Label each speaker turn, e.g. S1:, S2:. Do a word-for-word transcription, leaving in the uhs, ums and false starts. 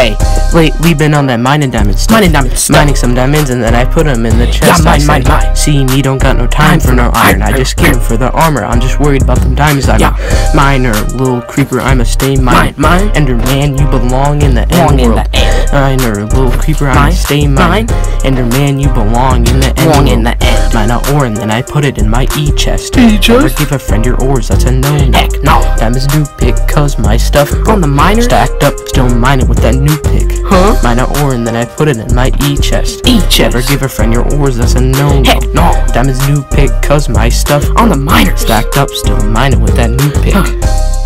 S1: Hey, lately been on that mining diamonds stuff.
S2: Mining diamonds stuff.
S1: Mining some diamonds and then I put them in the chest.
S2: Yeah, mine,
S1: I
S2: mine,
S1: say,
S2: mine.
S1: See me, don't got no time for no iron. I just came for the armor. I'm just worried about them diamonds. I'm
S2: Yeah.
S1: a miner, little creeper. I'm a stay miner.
S2: Mine, mine.
S1: Enderman, you belong in the
S2: Belong
S1: end
S2: in
S1: world.
S2: the end.
S1: Miner, little creeper. I'm
S2: Mine,
S1: a stay miner.
S2: mine.
S1: Enderman, you belong in the end
S2: Belong
S1: world.
S2: in the end.
S1: Mine a ore and then I put it in my E chest.
S2: E chest?
S1: Never give a friend your ores. That's a no no.
S2: Heck no.
S1: Diamonds new pick, cause my stuff
S2: On the miner?
S1: stacked up, still mining with that new pick.
S2: Huh?
S1: Mine a ore and then I put it in my E chest.
S2: E chest.
S1: Never give a friend your ores, that's a no no.
S2: Heck no.
S1: Diamonds new pick, cause my stuff
S2: On the miner.
S1: stacked up, still mining with that new pick.
S2: Huh.